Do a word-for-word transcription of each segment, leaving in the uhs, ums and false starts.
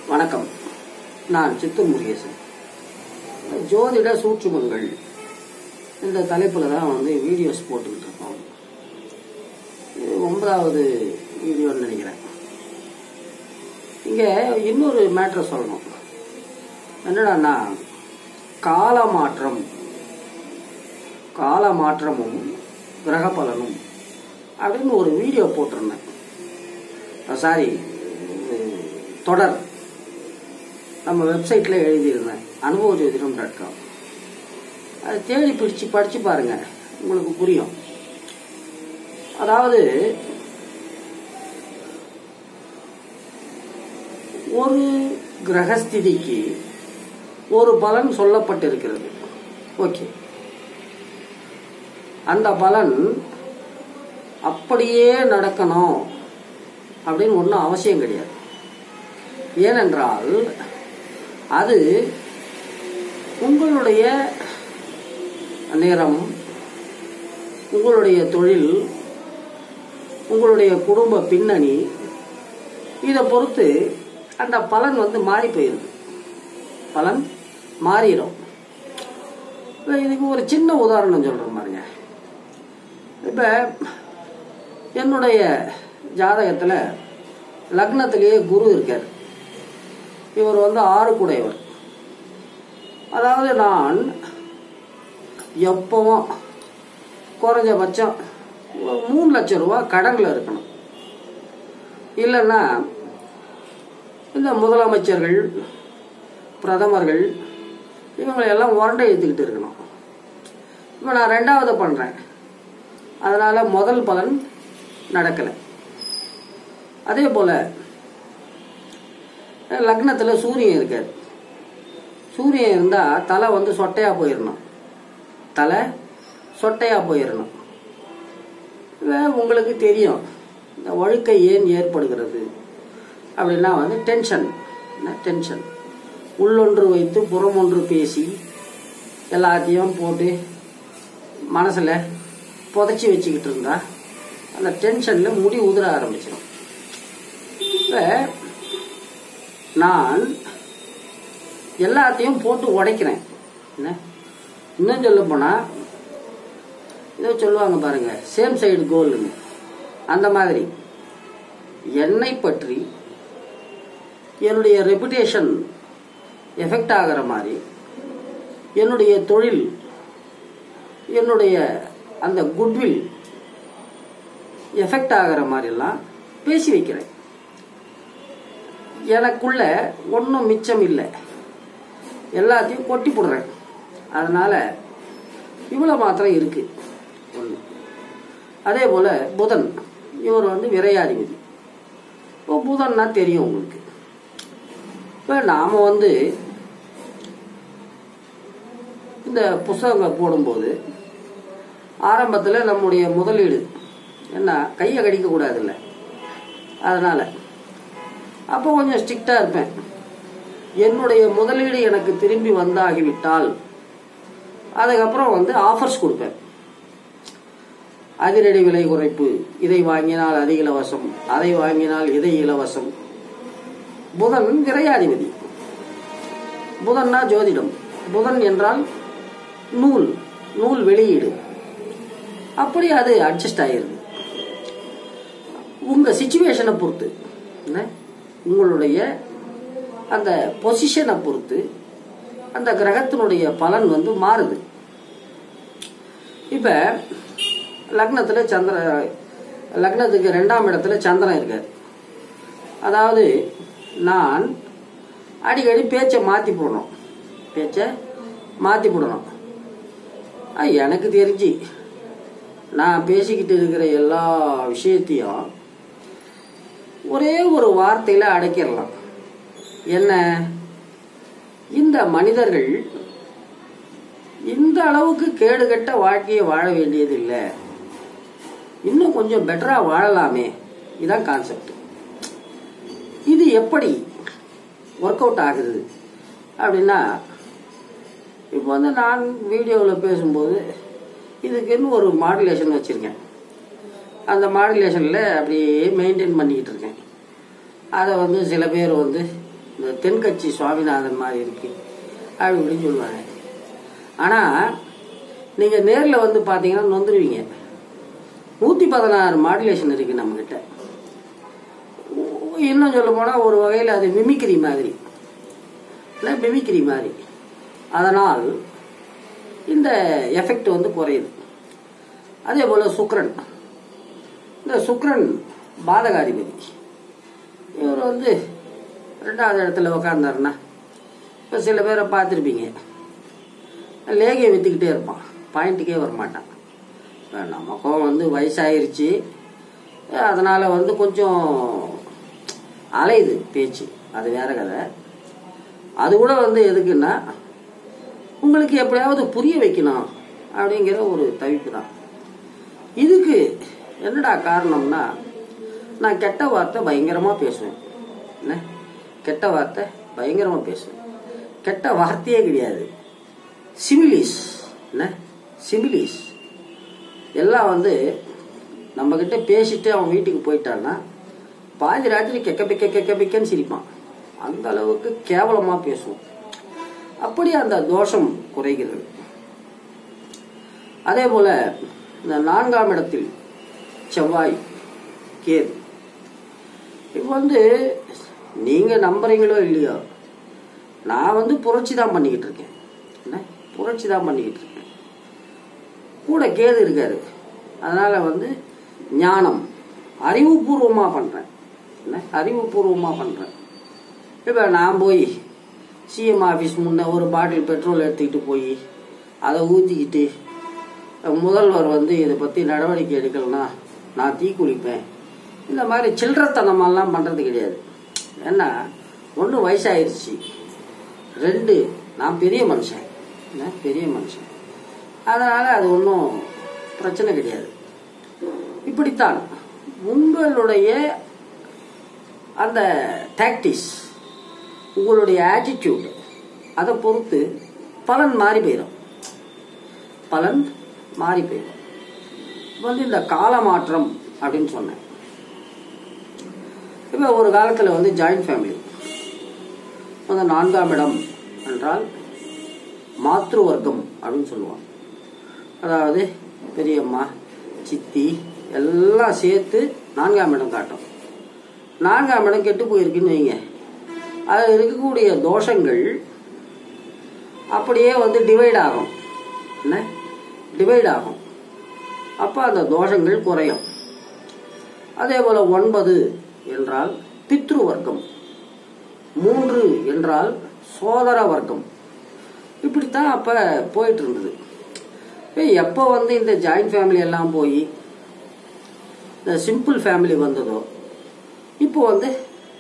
வணக்கம். நான் சித்தூர் முருகேசன். ஜோதிட சூட்சுமங்கள் இந்த தலைப்புல தான் வந்து வீடியோஸ் போட்டுக்கிட்டு இருக்கோம். இது ஒன்பதாவது வீடியோன்னு நினைக்கிறேன். இங்க இன்னொரு மேட்டர் சொல்லணும். என்னடான்னா, கால மாற்றம் கால மாற்றமும் கிரக பலனும் அப்படின்னு ஒரு வீடியோ போட்டிருந்தேன். சாரி, தொடர் நம்ம வெப்சைட்ல எழுதியிருந்தேன், அனுபவ ஜோதிடம் டாட் காம். அதை தேடி பிடிச்சு படிச்சு பாருங்க, உங்களுக்கு புரியும். அதாவது ஒரு கிரகஸ்திதிக்கு ஒரு பலன் சொல்லப்பட்டிருக்கிறது. ஓகே, அந்த பலன் அப்படியே நடக்கணும் அப்படின்னு ஒன்றும் அவசியம் கிடையாது. ஏனென்றால் அது உங்களுடைய நேரம், உங்களுடைய தொழில், உங்களுடைய குடும்ப பின்னணி, இதை பொறுத்து அந்த பலன் வந்து மாறி போயிருது. பலன் மாறிடும். இதுக்கு ஒரு சின்ன உதாரணம் சொல்றேன் பாருங்க. இப்ப என்னுடைய ஜாதகத்துல லக்னத்திலேயே குரு இருக்கார். இவர் வந்து ஆறு கூடையவர். அதாவது நான் எப்பவும் குறைஞ்சபட்சம் மூணு லட்சம் ரூபாய் கடன்ல இருக்கணும். இல்லைன்னா இந்த முதலமைச்சர்கள், பிரதமர்கள் இவங்களை எல்லாம் உரண்டை எடுத்துக்கிட்டு இருக்கணும். இப்போ நான் ரெண்டாவது பண்றேன், அதனால முதல் பலன் நடக்கலை. அதே போல லக்னத்துல சூரியன் இருக்காரு. சூரியன் இருந்தா தலை வந்து சொட்டையா போயிடணும். தலை சொட்டையா போயிடணும். உங்களுக்கு தெரியும், இந்த வழுக்கை ஏன் ஏற்படுகிறது அப்படின்னா வந்து டென்ஷன். டென்ஷன் உள்ளொன்று வைத்து புறமொன்று பேசி எல்லாத்தையும் போட்டு மனசுல புதைச்சி வச்சுக்கிட்டு இருந்தா அந்த டென்ஷன்ல முடி உதிர ஆரம்பிச்சிடும். நான் எல்லாத்தையும் போட்டு உடைக்கிறேன். என்ன இன்னும் சொல்ல போனா, இதை சொல்லுவாங்க பாருங்க, சேம் சைடு கோல்னு. அந்த மாதிரி என்னை பற்றி என்னுடைய ரெபுடேஷன் எஃபெக்ட் ஆகிற மாதிரி, என்னுடைய தொழில், என்னுடைய அந்த குட்வில் எஃபெக்ட் ஆகிற மாதிரிலாம் பேசி வைக்கிறேன். எனக்குள்ள ஒன்றும் மிச்சம் இல்லை, எல்லாத்தையும் கொட்டி போடுறேன். அதனால இவ்வளோ மாத்திரம் இருக்கு ஒன்று. அதே போல புதன், இவர் வந்து விரையாதிபதி. இப்போ புதன்னா தெரியும் உங்களுக்கு. இப்போ நாம வந்து இந்த புஸ்தகங்களை போடும்போது ஆரம்பத்தில் நம்முடைய முதலீடு என்ன, கையை கடிக்க கூடாது இல்லை, அதனால அப்போ கொஞ்சம் ஸ்ட்ரிக்டா இருப்பேன். என்னுடைய முதலீடு எனக்கு திரும்பி வந்தாகிவிட்டால் அதுக்கப்புறம் வந்து ஆஃபர்ஸ் கொடுப்பேன். அதிரடி விலை குறைப்பு, இதை வாங்கினால் அது இலவசம், அதை வாங்கினால் இதை இலவசம். புதன் விரையாதிபதி. புதன்னா ஜோதிடம். புதன் என்றால் நூல், நூல் வெளியீடு. அப்படி அது அட்ஜஸ்ட் ஆயிருது. உங்க சிச்சுவேஷனை பொறுத்து, உங்களுடைய அந்த பொசிஷனை பொறுத்து அந்த கிரகத்தினுடைய பலன் வந்து மாறுது. இப்ப லக்னத்துல சந்திர லக்னத்துக்கு ரெண்டாம் இடத்துல சந்திரன் இருக்காரு. அதாவது நான் அடிக்கடி பேச்சை மாத்தி போடணும், பேச்சை மாத்தி போடணும். எனக்கு தெரிஞ்சு நான் பேசிக்கிட்டு இருக்கிற எல்லா விஷயத்தையும் ஒரே ஒரு வார்த்தையில அடக்கிடலாம். என்ன, இந்த மனிதர்கள் இந்த அளவுக்கு கேடுகட்ட வாழ்க்கையை வாழ வேண்டியது இல்லை, இன்னும் கொஞ்சம் பெட்டரா வாழலாமே. இதான் கான்செப்ட். இது எப்படி ஒர்க் அவுட் ஆகுது அப்படின்னா, இப்போ வந்து நான் வீடியோவில் பேசும்போது இதுக்குன்னு ஒரு மாடுலேஷன் வச்சிருக்கேன். அந்த மாடுலேஷனில் அப்படியே மெயின்டைன் பண்ணிக்கிட்டு இருக்கேன். அதை வந்து சில பேர் வந்து இந்த தென்கட்சி சுவாமிநாதன் மாதிரி இருக்கு அப்படி இப்படின்னு சொல்லுவாங்க. ஆனால் நீங்கள் நேரில் வந்து பார்த்தீங்கன்னா நொந்துருவீங்க. நூற்றி பதினாறு மாடுலேஷன் இருக்குது நம்மக்கிட்ட. இன்னும் சொல்ல போனால் ஒரு வகையில் அது மிமிக்ரி மாதிரி, இல்லை மிமிக்ரி மாதிரி. அதனால் இந்த எஃபெக்ட் வந்து குறையுது. அதே போல் சுக்ரன், இந்த சுக்ரன் பாதகாதிபதி. இவர் வந்து ரெண்டாவது இடத்துல உக்காந்தாருன்னா, இப்போ சில பேரை பார்த்துருப்பீங்க, லேகியை விற்றுக்கிட்டே இருப்பான், பாயிண்ட்டுக்கே வரமாட்டான். இப்போ நமக்கும் வந்து வயசாயிருச்சு, அதனால் வந்து கொஞ்சம் அலையுது பேச்சு, அது வேற கதை. அது கூட வந்து எதுக்குன்னா உங்களுக்கு எப்படியாவது புரிய வைக்கணும் அப்படிங்கிற ஒரு தவிப்பு தான். இதுக்கு என்னடா காரணம்னா, நான் கெட்ட வார்த்தை பயங்கரமாக பேசுவேன். என்ன கெட்ட வார்த்தை பயங்கரமாக பேசுவேன். கெட்ட வார்த்தையே கிடையாது, சிமிலிஸ். என்ன சிமிலிஸ் எல்லாம் வந்து நம்மக்கிட்ட பேசிட்டு அவன் வீட்டுக்கு போயிட்டான்னா பாதி ராத்திரி கெக்க பிக்க கெக்க பிக்கன்னு சிரிப்பான். அந்த அளவுக்கு கேவலமாக பேசுவோம். அப்படி அந்த தோஷம் குறைகிறது. அதே போல இந்த நான்காம் இடத்தில் செவ்வாய் கேது. இப்போ வந்து நீங்க நம்புறீங்களோ இல்லையோ, நான் வந்து புரட்சி தான் பண்ணிக்கிட்டு இருக்கேன். என்ன புரட்சி தான் பண்ணிக்கிட்டு இருக்கேன். கூட கேது இருக்காரு. அதனால வந்து ஞானம் அறிவுபூர்வமா பண்றேன். என்ன அறிவுபூர்வமா பண்றேன். இப்போ நான் போய் சிஎம் ஆஃபீஸ் முன்ன ஒரு பாட்டில் பெட்ரோல் எடுத்துக்கிட்டு போய் அதை ஊற்றிக்கிட்டு முதல்வர் வந்து இதை பற்றி நடவடிக்கை எடுக்கலன்னா நான் தீ குளிப்பேன், இந்த மாதிரி சில்லறத்தனமெல்லாம் பண்ணுறது கிடையாது. ஏன்னா ஒன்று வயசாயிருச்சு, ரெண்டு நான் பெரிய மனுஷன், என்ன பெரிய மனுஷன். அதனால் அது ஒன்றும் பிரச்சனை கிடையாது. இப்படித்தான் உங்களுடைய அந்த டாக்டிஸ், உங்களுடைய ஆட்டிடியூட், அதை பொறுத்து பலன் மாறி போயிடும். பலன் மாறி போயிடும். வந்து இந்த கால மாற்றம் அப்படின்னு சொன்னேன். இப்போ ஒரு காலத்தில் வந்து ஜாயிண்ட் ஃபேமிலி, அந்த நான்காம் இடம் என்றால் மாத்ரு வர்க்கம் அப்படின்னு சொல்லுவாங்க. அதாவது பெரியம்மா, சித்தி எல்லாம் சேர்த்து நான்காம் இடம் காட்டும். நான்காம் இடம் கெட்டு போயிருக்குன்னு வைங்க, அதில் இருக்கக்கூடிய தோஷங்கள் அப்படியே வந்து டிவைட் ஆகும். என்ன டிவைட் ஆகும். அப்போ அந்த தோஷங்கள் குறையும். அதே போல ஒன்பது என்றால் பித்ரு வர்க்கம், மூன்று என்றால் சோதர வர்க்கம். இப்படித்தான் அப்ப போயிட்டு இருந்தது. எப்போ வந்து இந்த ஜாயிண்ட் ஃபேமிலி எல்லாம் போய் இந்த சிம்பிள் ஃபேமிலி வந்ததோ, இப்போ வந்து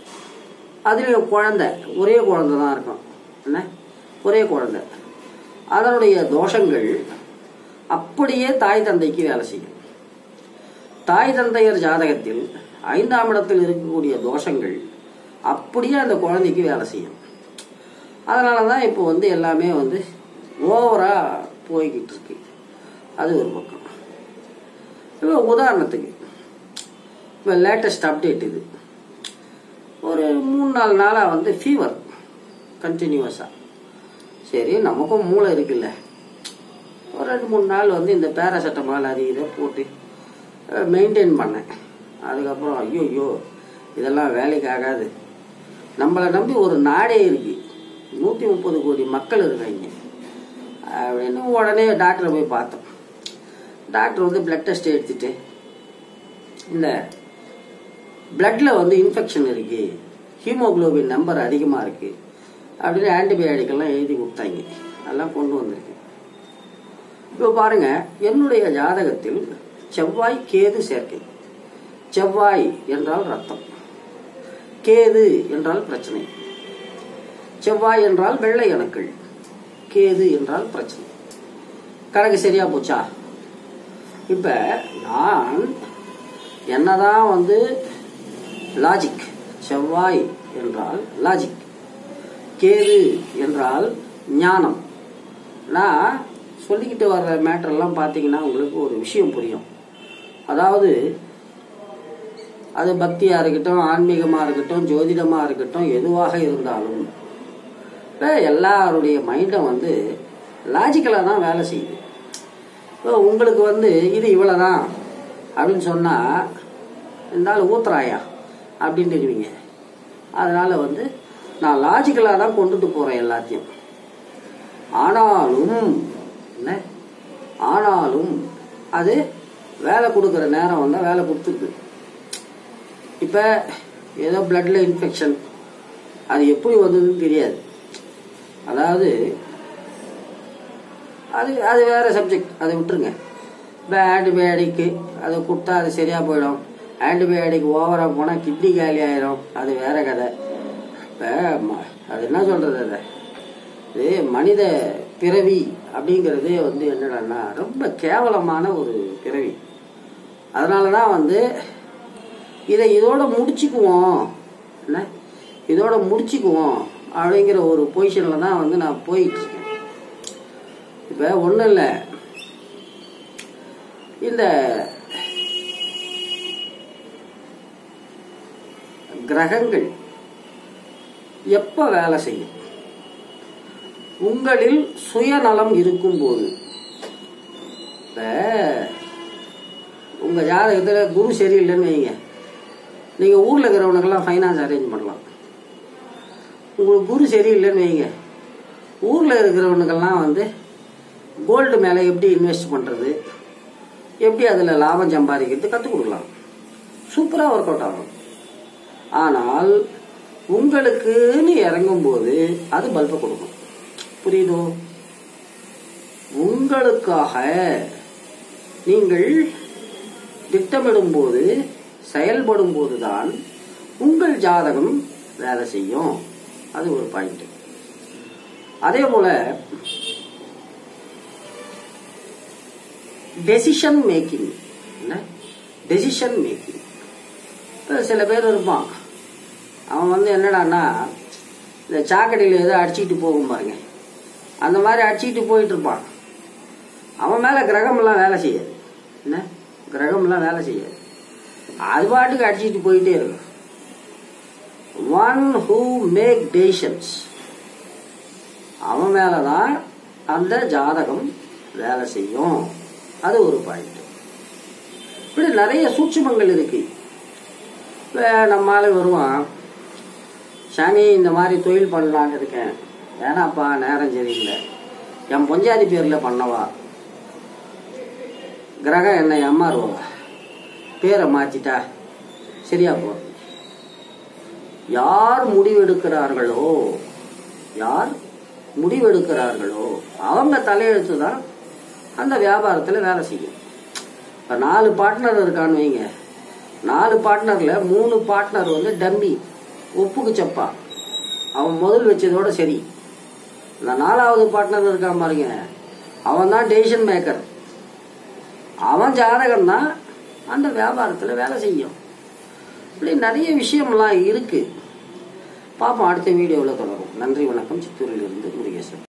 அதுல குழந்தை ஒரே குழந்தை தான் இருக்கும். என்ன ஒரே குழந்தை, அதனுடைய தோஷங்கள் அப்படியே தாய் தந்தைக்கு வேலை செய்யும். தாய் தந்தையர் ஜாதகத்தில் ஐந்தாம் இடத்தில் இருக்கக்கூடிய தோஷங்கள் அப்படியே அந்த குழந்தைக்கு வேலை செய்யும். அதனாலதான் இப்போ வந்து எல்லாமே வந்து ஓவரா போய்கிட்டு இருக்கு. அது ஒரு பக்கம். இப்போ உதாரணத்துக்கு இப்போ லேட்டஸ்ட் அப்டேட் இது, ஒரு மூணு நாலு நாளா வந்து ஃபீவர் கண்டினியூஸா. சரி, நமக்கும் மூளை இருக்குல்ல, ஒரு ரெண்டு மூணு நாள் வந்து இந்த பேராசெட்டமால் அது இதை போட்டு மெயின்டைன் பண்ணேன். அதுக்கப்புறம் ஐயோ ஐயோ இதெல்லாம் வேலைக்கு ஆகாது, நம்மளை நம்பி ஒரு நாடே இருக்கு, நூற்றி முப்பது கோடி மக்கள் இருக்காங்க அப்படின்னு உடனே டாக்டரை போய் பார்த்தோம். டாக்டர் வந்து பிளட் டெஸ்ட் எடுத்துட்டு இந்த பிளட்ல வந்து இன்ஃபெக்ஷன் இருக்கு, ஹீமோகுளோபின் நம்பர் அதிகமாக இருக்கு அப்படின்னு ஆன்டிபயோட்டிக் எல்லாம் எழுதி கொடுத்தாங்க. அதெல்லாம் கொண்டு வந்திருக்கு. இப்போ பாருங்க, என்னுடைய ஜாதகத்தில் செவ்வாய் கேது சேர்க்கை. செவ்வாய் என்றால் ரத்தம், கேது என்றால் பிரச்சனை. செவ்வாய் என்றால் வெள்ளை அணுக்கள், கேது என்றால் பிரச்சனை. கணக்கு சரியா போச்சா? இப்ப நான் என்னதான் வந்து லாஜிக், செவ்வாய் என்றால் லாஜிக், கேது என்றால் ஞானம். நான் சொல்லிக்கிட்டு வர்ற மேட்டர் எல்லாம் பார்த்தீங்கன்னா உங்களுக்கு ஒரு விஷயம் புரியும். அதாவது அது பக்தியா இருக்கட்டும், ஆன்மீகமா இருக்கட்டும், ஜோதிடமா இருக்கட்டும், எதுவாக இருந்தாலும் இப்போ எல்லாருடைய மைண்டும் வந்து லாஜிக்கலாக தான் வேலை செய்யுது. இப்போ உங்களுக்கு வந்து இது இவ்வளோதான் அப்படின்னு சொன்னால் இருந்தாலும் ஊத்துறாயா அப்படின்னு இருக்குவீங்க. அதனால வந்து நான் லாஜிக்கலாக தான் கொண்டுட்டு போகிறேன் எல்லாத்தையும். ஆனாலும் என்ன ஆனாலும் அது வேலை கொடுக்குற நேரம் வந்தால் வேலை கொடுத்துருக்கு. இப்போ ஏதோ பிளட்ல இன்ஃபெக்ஷன், அது எப்படி வந்ததுன்னு தெரியாது. அதாவது அது அது வேற சப்ஜெக்ட், அதை விட்டுருங்க. இப்போ ஆன்டிபயோட்டிக்கு அதை கொடுத்தா அது சரியாக போயிடும். ஆன்டிபயோட்டிக் ஓவராக போனால் கிட்னி காலி ஆயிரும், அது வேற கதை. இப்போ அது என்ன சொல்கிறது, அதை இது மனித பிறவி அப்படிங்கிறதே வந்து என்னடான்னா ரொம்ப கேவலமான ஒரு பிறவி. அதனால தான் வந்து இதை இதோட முடிச்சுக்குவோம், என்ன இதோட முடிச்சுக்குவோம் அப்படிங்கிற ஒரு பொசிஷனில் தான் வந்து நான் போயிட்டு இருக்கேன். இப்போ ஒன்றும் இல்லை, இந்த கிரகங்கள் எப்போ வேலை செய்யும்? உங்களில் சுயநலம் இருக்கும்போது. இப்போ உங்கள் ஜாதகத்தில் குரு சரியில்லைன்னு வைங்க, நீங்கள் ஊரில் இருக்கிறவனுக்கெல்லாம் ஃபைனான்ஸ் அரேஞ்ச் பண்ணலாம். உங்களுக்கு குரு சரியில்லைன்னு வைங்க, ஊரில் இருக்கிறவனுக்கெல்லாம் வந்து கோல்டு மேலே எப்படி இன்வெஸ்ட் பண்ணுறது, எப்படி அதில் லாபம் சம்பாதிக்கிறது கற்றுக் கொடுக்கலாம். சூப்பராக ஒர்க் அவுட் ஆகும். ஆனால் உங்களுக்குன்னு இறங்கும்போது அது பல்பை கொடுக்கும். புரியுதோ? உங்களுக்காக நீங்கள் திட்டமிடும் போது, செயல்படும் போதுதான் உங்கள் ஜாதகம் வேலை செய்யும். அது ஒரு பாயிண்ட். அதே போல டெசிஷன் மேக்கிங், டெசிஷன் மேக்கிங். சில பேர் இருப்பான், அவன் வந்து என்னடான்னா இந்த சாக்கடையில் ஏதோ அடிச்சுக்கிட்டு போகும் பாருங்க, அந்த மாதிரி அடிச்சுக்கிட்டு போயிட்டு இருப்பான். அவன் மேலே கிரகமெல்லாம் வேலை செய்யாது, என்ன கிரகமெல்லாம் வேலை செய்யாது, அது பாட்டுக்கு அடிச்சுக்கிட்டு போயிட்டே இருக்கும். ஒன் ஹூ மேக் டெசிஷன்ஸ், அவன் மேலதான் அந்த ஜாதகம் வேலை செய்யும். அது ஒரு பாயிண்ட். இப்படி நிறைய சூட்சுமங்கள் இருக்கு. இப்போ நம்மளால வருவான், சாமி இந்த மாதிரி தொழில் பண்ணலான்னு இருக்கேன், வேணாப்பா நேரம் சரியில்லை, என் பொஞ்சாதி பேரில் பண்ணவா, கிரகம் என்ன ஏமாறுவா, பேரை மாற்றிட்டா சரியா போகும். யார் முடிவெடுக்கிறார்களோ யார் முடிவெடுக்கிறார்களோ அவங்க தலையெழுத்து தான் அந்த வியாபாரத்தில் வேலை செய்யும். இப்போ நாலு பார்ட்னர் இருக்கான்னு வைங்க, நாலு பார்ட்னரில் மூணு பார்ட்னர் வந்து டம்மி, ஒப்புக்கு சப்பா, அவன் முதல் வச்சதோட சரி. இந்த நாலாவது பார்ட்னர் இருக்கான் பாருங்க, அவன் தான் டெசிஷன் மேக்கர். அவன் ஜாதகம் தான் அந்த வியாபாரத்தில் வேலை செய்யும். இப்படி நிறைய விஷயம்லாம் இருக்கு. பார்ப்போம், அடுத்த வீடியோவில் தொடரும். நன்றி, வணக்கம். சித்தூரிலிருந்து முருகேசன்.